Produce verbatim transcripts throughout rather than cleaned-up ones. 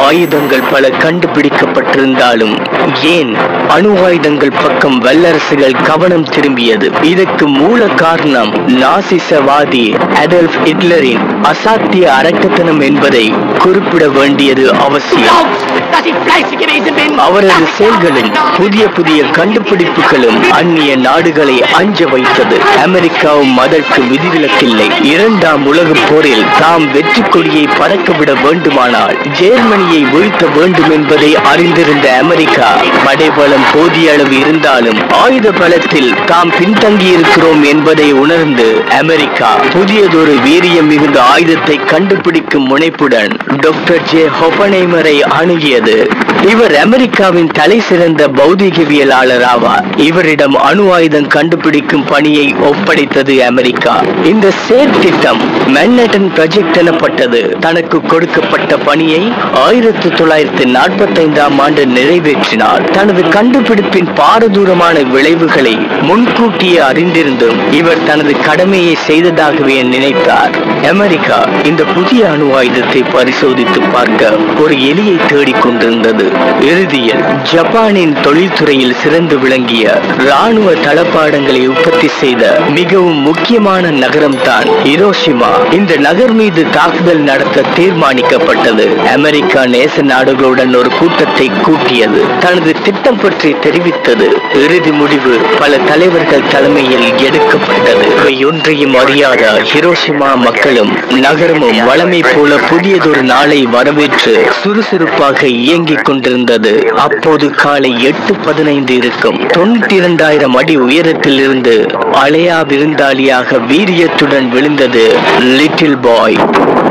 ஆயுதங்கள் பல கண்டுபிடிக்கப்பட்டிருந்தாலும் ஏன் அணு ஆயுதங்கள் பக்கம் வல்லரசுகள் கவனம் திரும்பியது? இதற்கு மூல காரணம் நாசிசவாதி அடால்ஃப் ஹிட்லரின் அசாத்திய அரக்கத்தனம் என்பதை குறிப்பிட வேண்டியது அவசியம். அவரது செயல்களும் புதிய புதிய கண்டுபிடிப்புகளும் அந்நிய நாடுகளை அஞ்ச வைத்தது. அமெரிக்காவும் அதற்கு விதிவிலக்கில்லை. இரண்டாம் உலக போரில் தாம் வெற்றி கொடியை பறக்கவிட வேண்டுமானால் ஜெர்மனியை வீழ்த்த வேண்டும் என்பதை அறிந்திருந்த அமெரிக்கா படைபலம் போதிய அளவு இருந்தாலும் ஆயுத பலத்தில் தாம் பின்தங்கி இருக்கிறோம் என்பதை உணர்ந்து அமெரிக்கா புதியதொரு வீரியம் மிகுந்த ஆயுதத்தை கண்டுபிடிக்கும் முனைப்புடன் டாக்டர் ஜே ஹோப்பன்ஹைமரை அணுகியது. இவர் அமெரிக்காவின் தலை சிறந்த பௌதிகவியலாளர் ஆவார். இவரிடம் அணு ஆயுதம் கண்டுபிடிக்கும் பணியை ஒப்படைத்தது அமெரிக்கா. இந்த சேர் திட்டம் மேன்ஹட்டன் ப்ராஜெக்ட் எனப்பட்டது. தனக்கு கொடுக்கப்பட்ட பணியை ஆயிரத்தி தொள்ளாயிரத்தி நாற்பத்தி ஐந்தாம் ஆண்டு நிறைவேற்றினார். தனது கண்டுபிடிப்பின் பாரதூரமான விளைவுகளை முன்கூட்டியே அறிந்திருந்தும் இவர் தனது கடமையை செய்ததாகவே நினைத்தார். அமெரிக்கா இந்த புதிய அணு ஆயுதத்தை பரிசோதித்து பார்க்க ஒரு எலியை தேடிக் கொண்டிருந்தது. இறுதியில் ஜப்பானின் தொழில்துறையில் சிறந்து விளங்கிய ராணுவ தளபாடங்களை உற்பத்தி செய்த மிகவும் முக்கியமான நகரம் தான் ஹிரோஷிமா. இந்த நகர் மீது தாக்குதல் நடத்த தீர்மானிக்கப்பட்டது. அமெரிக்கா நேச நாடுகளுடன் ஒரு கூட்டத்தை கூட்டியது. தனது திட்டம் பற்றி தெரிவித்தது. இறுதி முடிவு பல தலைவர்கள் தலைமையில் எடுக்கப்பட்டது. இவை ஒன்றையும் அறியாத ஹிரோஷிமா மக்களும் நகரமும் வளமை போல புதியதொரு நாளை வரவேற்று சுறுசுறுப்பாக இயங்கிக் கொண்டிருந்தது. அப்போது காலை எட்டு பதினைந்து இருக்கும். தொண்ணூத்தி இரண்டாயிரம் அடி உயரத்தில் இருந்து அலையா விருந்தாளியாக வீரியத்துடன் விழுந்தது லிட்டில் பாய்.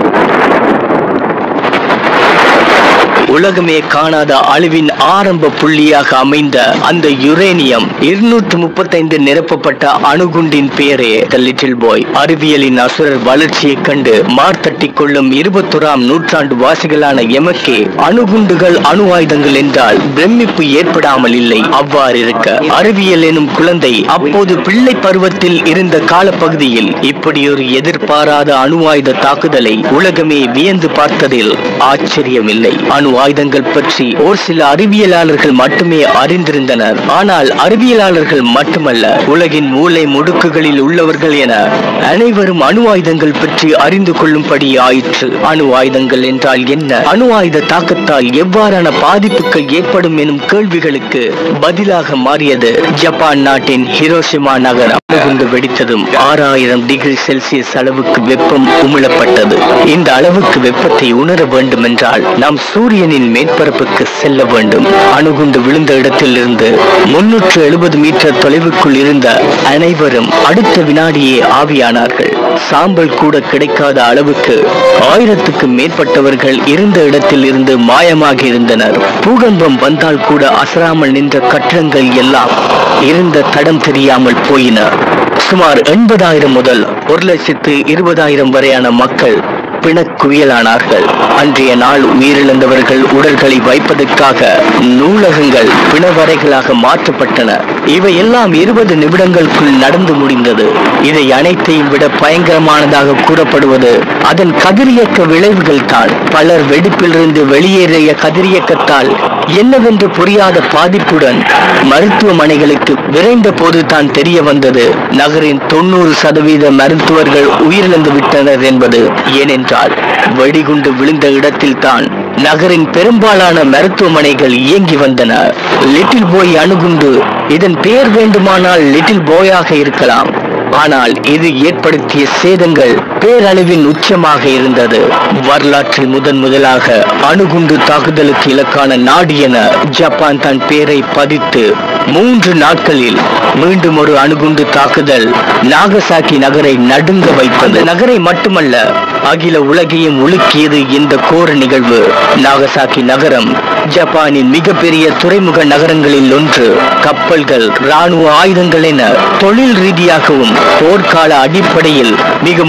உலகமே காணாத அழிவின் ஆரம்ப புள்ளியாக அமைந்த அந்த யுரேனியம் இருநூற்று முப்பத்தி ஐந்து நிரப்பப்பட்ட அணுகுண்டின் பெயரே த லிட்டில் பாய். அறிவியலின் அசுரர் வளர்ச்சியை கண்டு மார்த்தட்டி கொள்ளும் இருபத்தோராம் நூற்றாண்டு வாசிகளான எமக்கே அணுகுண்டுகள் அணு ஆயுதங்கள் என்றால் பிரமிப்பு ஏற்படாமல் இல்லை. அவ்வாறு இருக்க அறிவியல் எனும் குழந்தை அப்போது பிள்ளை பருவத்தில் இருந்த காலப்பகுதியில் இப்படி ஒரு எதிர்பாராத அணு ஆயுத தாக்குதலை உலகமே வியந்து பார்த்ததில் ஆச்சரியமில்லை. அணு ஆயுதங்கள் பற்றி ஒரு சில அறிவியலாளர்கள் மட்டுமே அறிந்திருந்தனர். ஆனால் அறிவியலாளர்கள் மட்டுமல்ல, உலகின் மூலை முடுக்குகளில் உள்ளவர்கள் என அனைவரும் அணு ஆயுதங்கள் பற்றி அறிந்து கொள்ளும்படி ஆயிற்று. அணு ஆயுதங்கள் என்றால் என்ன? அணு ஆயுத தாக்கத்தால் எவ்வாறான பாதிப்புகள் ஏற்படும் எனும் கேள்விகளுக்கு பதிலாக மாறியது ஜப்பான் நாட்டின் ஹிரோஷிமா நகரம். அணுகுண்டு வெடித்ததும் ஆறாயிரம் டிகிரி செல்சியஸ் அளவுக்கு வெப்பம் உமிழப்பட்டது. இந்த அளவுக்கு வெப்பத்தை உணர வேண்டும் என்றால் நாம் சூரியனின் மேற்பரப்புக்கு செல்ல வேண்டும். அணுகுண்டு விழுந்த இடத்தில் இருந்து முன்னூற்று எழுபது மீட்டர் தொலைவுக்குள் இருந்த அனைவரும் அடுத்த வினாடியே ஆவியானார்கள். சாம்பல் கூட கிடைக்காத அளவுக்கு ஆயிரத்துக்கு மேற்பட்டவர்கள் இருந்த இடத்தில் இருந்து மாயமாக இருந்தனர். பூகம்பம் வந்தால் கூட அசராமல் நின்ற கட்டடங்கள் எல்லாம் இருந்த தடம் தெரியாமல் போயின. சுமார் எண்பதாயிரம் முதல் ஒரு லட்சத்து இருபதாயிரம் வரையான மக்கள் பிணக்குவியலானார்கள். அன்றைய நாள் உயிரிழந்தவர்கள் உடல்களை வைப்பதற்காக நூலகங்கள் பிணவரைகளாக மாற்றப்பட்டன. இவை எல்லாம் இருபது நிமிடங்களுக்குள் நடந்து முடிந்தது. இதை அனைத்தையும் விட பயங்கரமானதாக கூறப்படுவது அதன் கதிரியக்க விளைவுகள் தான். பலர் வெடிப்பிலிருந்து வெளியேறிய கதிரியக்கத்தால் என்னவென்று புரியாத பாதிப்புடன் மருத்துவமனைகளுக்கு விரைந்த போது தான் தெரிய வந்தது நகரின் தொண்ணூறு சதவீத மருத்துவர்கள் உயிரிழந்து விட்டனர் என்பது. ஏனென்றால் வெடிகுண்டு விழுந்த இடத்தில் தான் நகரின் பெரும்பாலான மருத்துவமனைகள் இயங்கி வந்தன. லிட்டில் பாய் அணுகுண்டு, இதன் பெயர் வேண்டுமானால் லிட்டில் பாயாக இருக்கலாம். ஆனால் இது ஏற்படுத்திய சேதங்கள் பேரழிவின் உச்சமாக இருந்தது. வரலாற்றில் முதன் முதலாக அணுகுண்டு தாக்குதலுக்கு இலக்கான நாடு என ஜப்பான் தன் பெயரை பதித்து மூன்று நாட்களில் மீண்டும் ஒரு அணுகுண்டு தாக்குதல் நாகசாக்கி நகரை நடுங்க வைத்தது. நகரை மட்டுமல்ல, அகில உலகையும் உலுக்கியது இந்த கோர நிகழ்வு. நாகசாக்கி நகரம் ஜப்பானின் மிகப்பெரிய துறைமுக நகரங்களில் ஒன்று. கப்பல்கள், ராணுவ ஆயுதங்கள் என தொழில் ரீதியாகவும் போர்க்கால அடிப்படையில் மிக முக்கியத்துவம்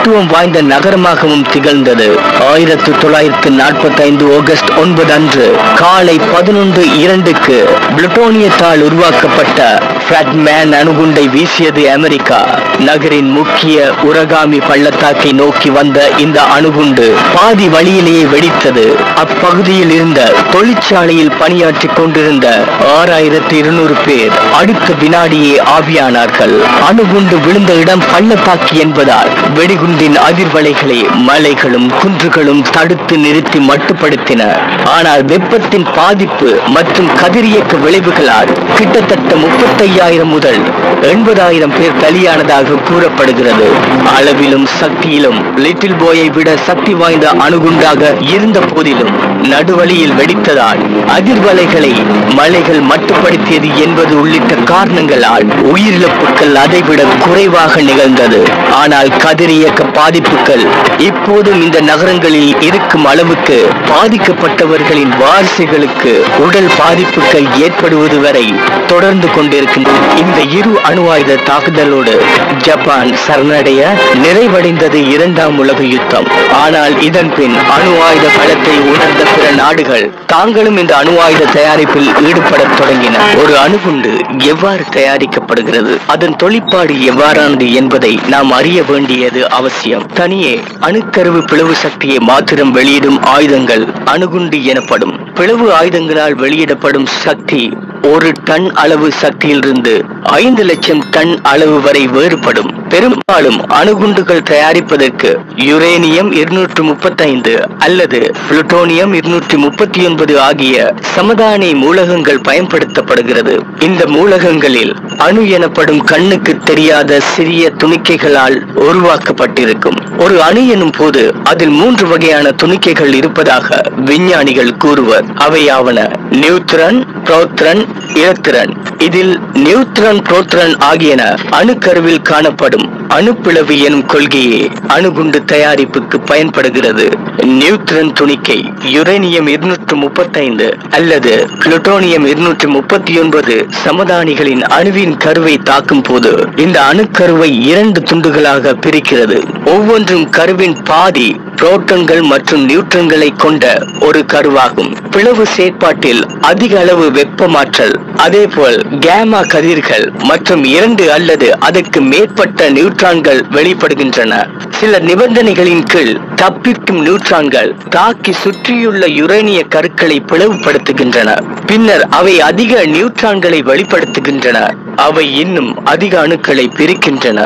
முக்கியத்துவம் வாய்ந்த நகரமாகவும் திகழ்ந்தது. ஆயிரத்தி தொள்ளாயிரத்தி நாற்பத்தி ஐந்து ஆகஸ்ட் ஒன்பது அன்று காலை பதினொன்று இரண்டுக்கு புளுட்டோனியத்தால் உருவாக்கப்பட்ட ஃபிராட்மேன் அணுகுண்டை வீசியது அமெரிக்கா. நகரின் முக்கிய உரகாமி பள்ளத்தாக்கை நோக்கி வந்த இந்த அணுகுண்டு பாதி வழியிலேயே வெடித்தது. அப்பகுதியில் இருந்த தொழிற்சாலையில் பணியாற்றிக் கொண்டிருந்த ஆறாயிரத்தி இருநூறு பேர் அடுத்த வினாடியே ஆவியானார்கள். அணுகுண்டு விழுந்த இடம் பள்ளத்தாக்கு என்பதால் வெடிகுண்டின் அதிர்வலைகளை மலைகளும் குன்றுகளும் தடுத்து நிறுத்தி மட்டுப்படுத்தின. ஆனால் வெப்பத்தின் பாதிப்பு மற்றும் கதிரியக்க விளைவுகளால் கிட்டத்தட்ட முப்பத்தையாயிரம் முதல் எண்பதாயிரம் பேர் பலியானதாக கூறப்படுகிறது. அளவிலும் சக்தியிலும் லிட்டில் பாயை விட சக்தி வாய்ந்த அணுகுண்டாக இருந்த போதிலும் நடுவழியில் வெடித்ததால் அதிர்வலைகளை மலைகள் மட்டுப்படுத்தியது என்பது உள்ளிட்ட காரணங்களால் உயிரிழப்புகள் அதைவிட குறைவாக நிகழ்ந்தது. ஆனால் கதிரியக்க பாதிப்புகள் இப்போதும் இந்த நகரங்களில் இருக்கும் அளவுக்கு பாதிக்கப்பட்டவர்களின் வாரிசுகளுக்கு உடல் பாதிப்புகள் ஏற்படுவது வரை தொடர்ந்து கொண்டிருக்கின்றன. இந்த இரு அணு ஆயுத தாக்குதலோடு ஜப்பான் சரணடைய நிறைவடைந்தது இரண்டாம் உலக யுத்தம். ஆனால் இதன் பின் அணு ஆயுத பலத்தை உணர்ந்த பிற நாடுகள் தாங்களும் இந்த அணு ஆயுத தயாரிப்பில் ஈடுபட தொடங்கின. ஒரு அணுகுண்டு எவ்வாறு தயாரிக்கப்படுகிறது, அதன் தொழிற்பாடு எவ்வாறானது என்பதை நாம் அறிய வேண்டியது அவசியம். தனியே அணுக்கருவு பிளவு சக்தியை மாத்திரம் வெளியிடும் ஆயுதங்கள் அணுகுண்டு எனப்படும். பிளவு ஆயுதங்களால் வெளியிடப்படும் சக்தி ஒரு டன் அளவு சக்தியிலிருந்து ஐந்து லட்சம் டன் அளவு வரை வேறுபடும். பெரும்பாலும் அணுகுண்டுகள் தயாரிப்பதற்கு யுரேனியம் இருநூற்று முப்பத்தி ஐந்து அல்லது புளுட்டோனியம் இருநூற்றி முப்பத்தி ஒன்பது ஆகிய சமதானி மூலகங்கள் பயன்படுத்தப்படுகிறது. இந்த மூலகங்களில் அணு எனப்படும் கண்ணுக்கு தெரியாத சிறிய துணிக்கைகளால் உருவாக்கப்பட்டிருக்கும். ஒரு அணு எனும் போது அதில் மூன்று வகையான துணிக்கைகள் இருப்பதாக விஞ்ஞானிகள் கூறுவர். அவையாவன நியூட்ரன், புரோட்டான், எலக்ட்ரான். இதில் நியூட்ரன், புரோட்டான் ஆகியன அணுக்கருவில் காணப்படும் அணுப்பிளவு எனும் கொள்கையே அணுகுண்டு தயாரிப்புக்கு பயன்படுகிறது. நியூட்ரன் துணிக்கை யுரேனியம் இருநூற்று முப்பத்தி ஐந்து அல்லது புளுட்டோனியம் இருநூற்றி முப்பத்தி ஒன்பது சமதானிகளின் அணுவின் கருவை தாக்கும் போது இந்த அணுக்கருவை இரண்டு துண்டுகளாக பிரிக்கிறது. ஒவ்வொன்றும் கருவின் பாதி புரோட்டான்கள் மற்றும் நியூட்ரன்களை கொண்ட ஒரு கருவாகும். பிளவு செயற்பாட்டில் அதிக அளவு வெப்பமாற்றல், அதேபோல் கேமா கதிர்கள் மற்றும் இரண்டு அல்லது அதற்கு மேற்பட்ட நியூட்ரான்கள் வெளிப்படுகின்றன. சில நிபந்தனைகளின் கீழ் தப்பிக்கும் நியூட்ரான்கள் தாக்கி சுற்றியுள்ள யுரேனிய கருக்களை பிளவுபடுத்துகின்றன. பின்னர் அவை அதிக நியூட்ரான்களை வெளிப்படுத்துகின்றன. அவை இன்னும் அதிக அணுக்களை பிரிக்கின்றன.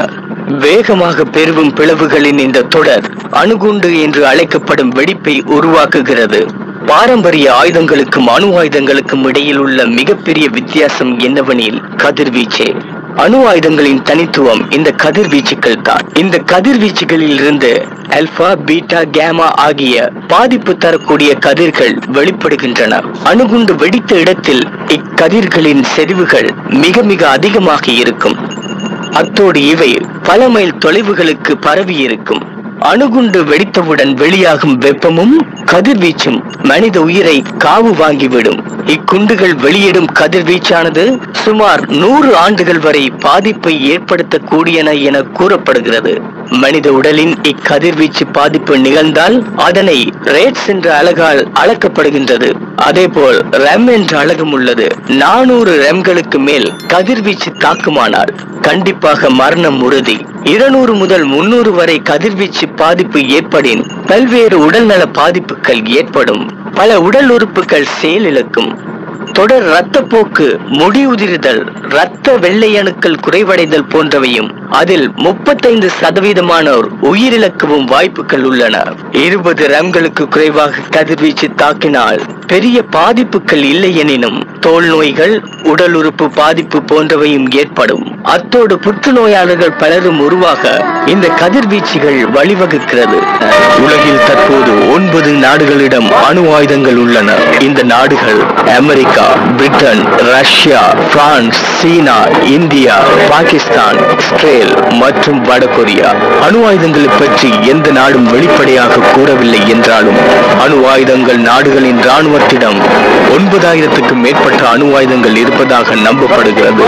வேகமாக பெருகும் பிளவுகளின் இந்த தொடர் அணுகுண்டு என்று அழைக்கப்படும் வெடிப்பை உருவாக்குகிறது. பாரம்பரிய ஆயுதங்களுக்கும் அணு ஆயுதங்களுக்கும் இடையில் உள்ள மிகப்பெரிய வித்தியாசம் என்னவெனில் கதிர்வீச்சு. அணு ஆயுதங்களின் தனித்துவம் இந்த கதிர்வீச்சுகள் தான். இந்த கதிர்வீச்சுகளில் இருந்து அல்பா, பீட்டா, கேமா ஆகிய பாதிப்பு தரக்கூடிய கதிர்கள் வெளிப்படுகின்றன. அணுகுண்டு வெடித்த இடத்தில் இக்கதிர்களின் செறிவுகள் மிக மிக அதிகமாக இருக்கும். அத்தோடு இவை பல மைல் தொலைவுகளுக்கு பரவி இருக்கும். அணுகுண்டு வெடித்தவுடன் வெளியாகும் வெப்பமும் கதிர்வீச்சும் மனித உயிரை காவு வாங்கிவிடும். இக்குண்டுகள் வெளியிடும் கதிர்வீச்சானது சுமார் நூறு ஆண்டுகள் வரை பாதிப்பை ஏற்படுத்தக்கூடியன என கூறப்படுகிறது. மனித உடலின் இக்கதிர்வீச்சு பாதிப்பு நிகழ்ந்தால் அதனை ரேட்ஸ் என்ற அலகால் அளக்கப்படுகின்றது. அதேபோல் ரெம் என்ற அலகும் உள்ளது. நானூறு ரெம்களுக்கு மேல் கதிர்வீச்சு தாக்குமானால் கண்டிப்பாக மரணம் உறுதி. இருநூறு முதல் முன்னூறு வரை கதிர்வீச்சு பாதிப்பு ஏற்படின் பல்வேறு உடல்நல பாதிப்புகள் ஏற்படும். பல உடல் உறுப்புகள் செயலிழக்கும். தொடர் இரத்தப்போக்கு, முடி உதிர்தல், இரத்த வெள்ளை அணுக்கள் குறைவடைதல் போன்றவையும் அதில் முப்பத்தைந்து சதவீதமானோர் உயிரிழக்கவும் வாய்ப்புகள் உள்ளன. இருபது ரம்களுக்கு குறைவாக கதிர்வீச்சு தாக்கினால் பெரிய பாதிப்புகள் இல்லை எனினும் தோல் நோய்கள், உடல் உறுப்பு பாதிப்பு போன்றவையும் ஏற்படும். அத்தோடு புற்றுநோயாளர்கள் பலரும் உருவாக இந்த கதிர்வீச்சுகள் வழிவகுக்கிறது. உலகில் தற்போது ஒன்பது நாடுகளிடம் அணு ஆயுதங்கள் உள்ளன. இந்த நாடுகள் America, America, Britain, Russia, France, China, India, Pakistan, Israel மற்றும் வடகொரியா. அணு ஆயுதங்களை பற்றி எந்த நாடும் வெளிப்படையாக கூறவில்லை என்றாலும் அணு ஆயுதங்கள் நாடுகளின் ராணுவத்திடம் ஒன்பதாயிரத்துக்கும் மேற்பட்ட அணு ஆயுதங்கள் இருப்பதாக நம்பப்படுகிறது.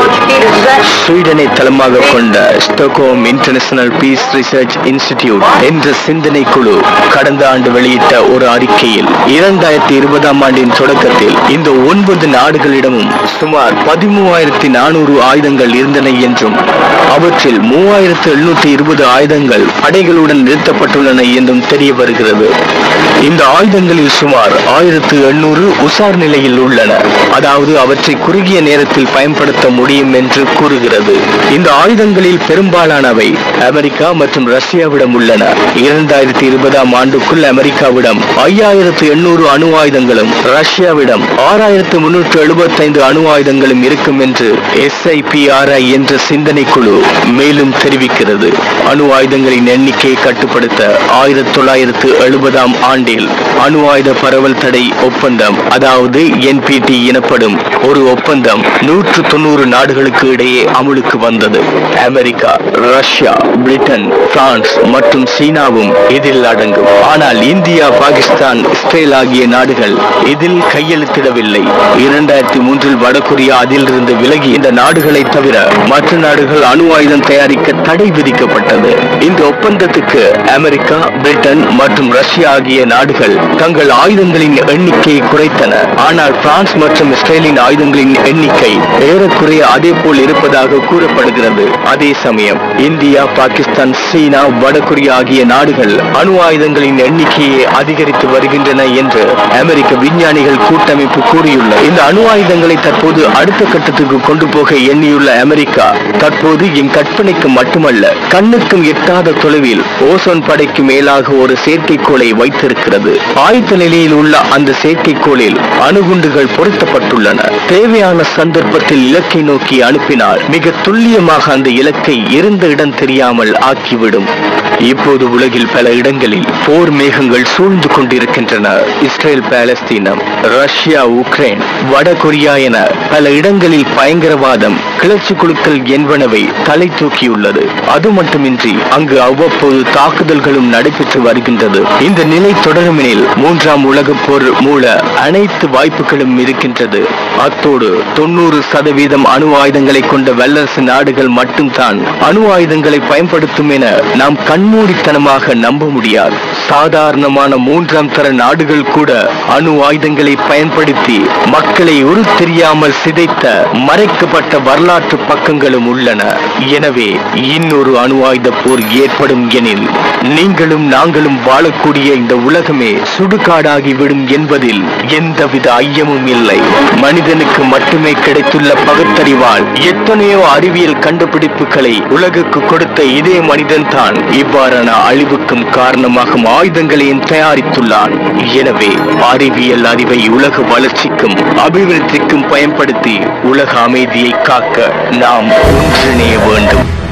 ஸ்வீடனை தளமாக கொண்ட Stockholm International Peace Research Institute என்ற சிந்தனை குழு கடந்த ஆண்டு வெளியிட்ட ஒரு அறிக்கையில் இரண்டாயிரத்தி இருபதாம் ஆண்டின் தொடக்கத்தில் இந்த ஒன்பது நாடுகளிடமும் சுமார் பதிமூவாயிரத்தி நானூறு ஆயுதங்கள் இருந்தன என்றும் அவற்றில் மூவாயிரத்து எழுநூற்றி இருபது ஆயுதங்கள் படைகளுடன் நிறுத்தப்பட்டுள்ளன என்றும் தெரிய வருகிறது. இந்த ஆயுதங்களில் சுமார் ஆயிரத்து எண்ணூறு உசார் நிலையில் உள்ளன, அதாவது அவற்றை குறுகிய நேரத்தில் பயன்படுத்த முடியும் என்று கூறுகிறது. இந்த ஆயுதங்களில் பெரும்பாலானவை அமெரிக்கா மற்றும் ரஷ்யாவிடம் உள்ளன. இரண்டாயிரத்தி இருபதாம் ஆண்டுக்குள் அமெரிக்காவிடம் ஐயாயிரத்து எண்ணூறு அணு ஆயுதங்களும் ரஷ்யாவிடம் ஆறாயிரத்து முன்னூற்று எழுபத்தி ஐந்து அணு ஆயுதங்களும் இருக்கும் என்று S I P R I என்ற சிந்தனை குழு மேலும் தெரிவிக்கிறது. அணு ஆயுதங்களின் எண்ணிக்கையை கட்டுப்படுத்த ஆயிரத்தி தொள்ளாயிரத்து எழுபதாம் ஆண்டில் அணு ஆயுத பரவல் தடை ஒப்பந்தம், அதாவது என் பி டி எனப்படும் ஒரு ஒப்பந்தம் நூற்று தொண்ணூறு நாடுகளுக்கு இடையே அமுலுக்கு வந்தது. அமெரிக்கா, ரஷ்யா, பிரிட்டன், பிரான்ஸ் மற்றும் சீனாவும் இதில் அடங்கும். ஆனால் இந்தியா, பாகிஸ்தான், இஸ்ரேல் ஆகிய நாடுகள் இதில் கையெழுத்திடவில்லை. இரண்டாயிரத்தி மூன்றில் வடகொரியா அதில் இருந்து விலகி இந்த நாடுகளை தவிர மற்ற நாடுகள் அணு ஆயுதம் தயாரிக்க தடை விதிக்கப்பட்டது. இந்த ஒப்பந்தத்துக்கு அமெரிக்கா, பிரிட்டன் மற்றும் ரஷ்யா ஆகிய நாடுகள் தங்கள் ஆயுதங்களின் எண்ணிக்கையை குறைத்தன. ஆனால் பிரான்ஸ் மற்றும் இஸ்ரேலின் ஆயுதங்களின் எண்ணிக்கை ஏறக்குறைய அதே போல் இருப்பதாக கூறப்படுகிறது. அதே சமயம் இந்தியா, பாகிஸ்தான், சீனா, வடகொரியா ஆகிய நாடுகள் அணு ஆயுதங்களின் எண்ணிக்கையை அதிகரித்து வருகின்றன என்று அமெரிக்க விஞ்ஞானிகள் கூட்டமைப்பு கூறியுள்ளது. இந்த அணு ஆயுதங்களை தற்போது அடுத்த கட்டத்துக்கு கொண்டு போக எண்ணியுள்ள அமெரிக்கா தற்போது என் கற்பனைக்கு மட்டுமல்ல, கண்ணுக்கும் எட்டாத தொலைவில் ஓசோன் படைக்கு மேலாக ஒரு செயற்கைக்கோளை வைத்திருக்கிறது. ஆயத்த நிலையில் உள்ள அந்த செயற்கைக்கோளில் அணுகுண்டுகள் பொருத்தப்பட்டுள்ளன. தேவையான சந்தர்ப்பத்தில் இலக்கை நோக்கி அனுப்பினால் மிக துல்லியமாக அந்த இலக்கை இருந்த இடம் தெரியாமல் ஆக்கிவிடும். இப்போது உலகில் பல இடங்களில் போர் மேகங்கள் சூழ்ந்து கொண்டிருக்கின்றன. இஸ்ரேல், பாலஸ்தீனம், ரஷ்யா, உக்ரைன், வடகொரியா என பல இடங்களில் பயங்கரவாதம், கிளர்ச்சி குழுக்கள் என்பனவை தலை தூக்கியுள்ளது. அது மட்டுமின்றி அங்கு அவ்வப்போது தாக்குதல்களும் நடைபெற்று வருகின்றது. இந்த நிலை தொடருமெனில் மூன்றாம் உலக போர் மூல அனைத்து வாய்ப்புகளும் இருக்கின்றது. அத்தோடு தொண்ணூறு சதவீதம் அணு ஆயுதங்களை கொண்ட வல்லரசு நாடுகள் மட்டும்தான் அணு ஆயுதங்களை பயன்படுத்தும் என நாம் கண்மூடித்தனமாக நம்ப முடியாது. சாதாரணமான மூன்றாம் தர நாடுகள் கூட அணு ஆயுதங்களை பயன்படுத்தி மக்களை உரு தெரியாமல் சிதைத்த மறைக்கப்பட்ட வரலாற்று பக்கங்களும் உள்ளன. எனவே இன்னொரு அணு ஆயுத போர் ஏற்படும் எனில் நீங்களும் நாங்களும் வாழக்கூடிய இந்த உலகமே சுடுகாடாகிவிடும் என்பதில் எந்தவித ஐயமும் இல்லை. மனிதனுக்கு மட்டுமே கிடைத்துள்ள பகுத்தறிவால் எத்தனையோ அறிவியல் கண்டுபிடிப்புகளை உலகுக்கு கொடுத்த இதே மனிதன் தான் இவ்வாறான அழிவுக்கும் காரணமாகும் ஆயுதங்களையும் தயாரித்துள்ளான். எனவே அறிவியல் அறிவை உலக வளர்ச்சிக்கும் அபிவிருத்திக்கும் பயன்படுத்தி உலக அமைதியை காக்க நாம் ஒன்றிணைய வேண்டும்.